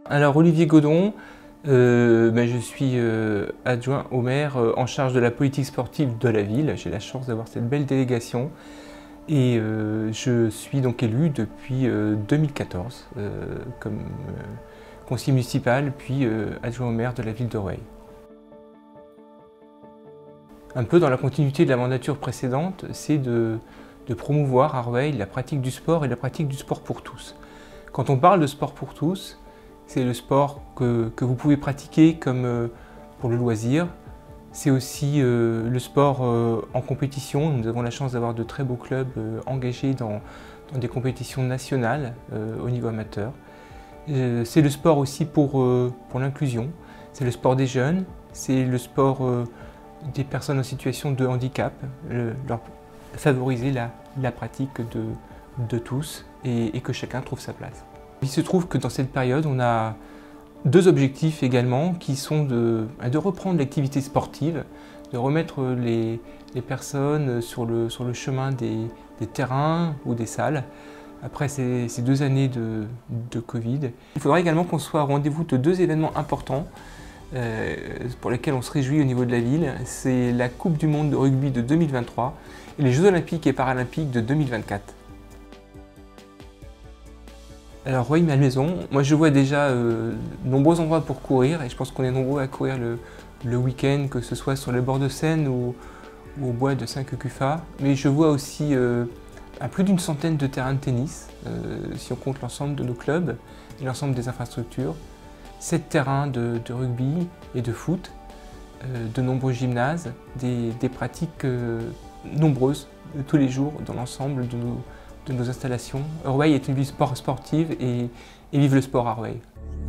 Alors Olivier Godon, je suis adjoint au maire en charge de la politique sportive de la ville. J'ai la chance d'avoir cette belle délégation et je suis donc élu depuis 2014 comme conseiller municipal puis adjoint au maire de la ville de Rueil. Un peu dans la continuité de la mandature précédente, c'est de promouvoir à Rueil la pratique du sport et la pratique du sport pour tous. Quand on parle de sport pour tous, c'est le sport que vous pouvez pratiquer comme pour le loisir. C'est aussi le sport en compétition. Nous avons la chance d'avoir de très beaux clubs engagés dans des compétitions nationales au niveau amateur. C'est le sport aussi pour l'inclusion. C'est le sport des jeunes, c'est le sport des personnes en situation de handicap, leur favoriser la pratique de tous et que chacun trouve sa place. Il se trouve que dans cette période, on a deux objectifs également qui sont de reprendre l'activité sportive, de remettre les personnes sur le chemin des terrains ou des salles après ces 2 années de Covid. Il faudra également qu'on soit au rendez-vous de 2 événements importants pour lesquels on se réjouit au niveau de la ville. C'est la Coupe du Monde de rugby de 2023 et les Jeux Olympiques et Paralympiques de 2024. Alors Rueil-Malmaison, moi je vois déjà de nombreux endroits pour courir et je pense qu'on est nombreux à courir le week-end, que ce soit sur les bords de Seine ou au bois de Saint-Cucufa. Mais je vois aussi plus d'une centaine de terrains de tennis, si on compte l'ensemble de nos clubs et l'ensemble des infrastructures. 7 terrains de rugby et de foot, de nombreux gymnases, des pratiques nombreuses tous les jours dans l'ensemble de nos installations. Rueil est une ville sportive et vive le sport à Rueil.